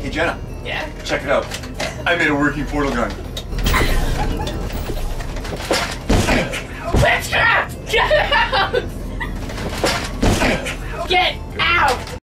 Hey Jenna. Yeah? Check it out. I made a working portal gun. Witchcraft! Get out! Get out!